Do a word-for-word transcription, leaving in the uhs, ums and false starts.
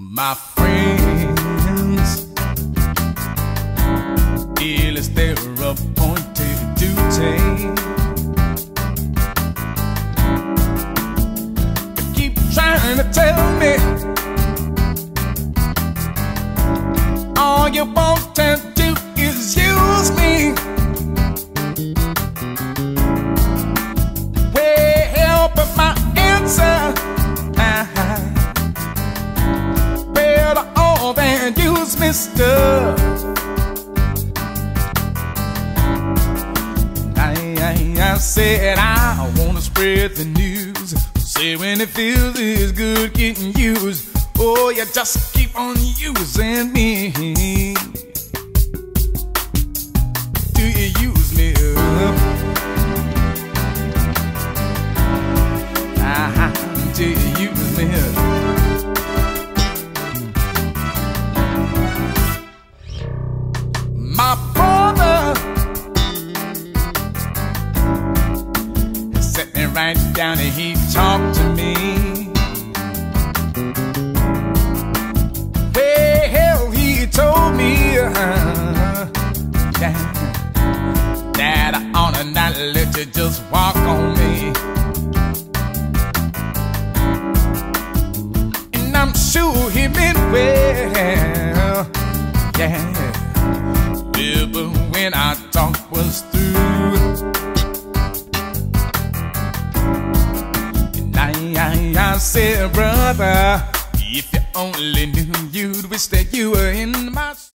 My friends, it is their appointed duty to keep trying to tell me all you want to do is use me. Well, but my answer, better all than use me stuff. I, I, I said I wanna spread the news. Say when it feels is good getting used. Oh, you just keep on using me. Do you use me up? Ah, do you use me up? My brother sat me right down and he talked to me. Well, he told me uh, that, that I ought to not let you just walk on me. And I'm sure he meant well, yeah. Yeah, but when our talk was through, and I, I, I said, brother, if you only knew, you'd wish that you were in my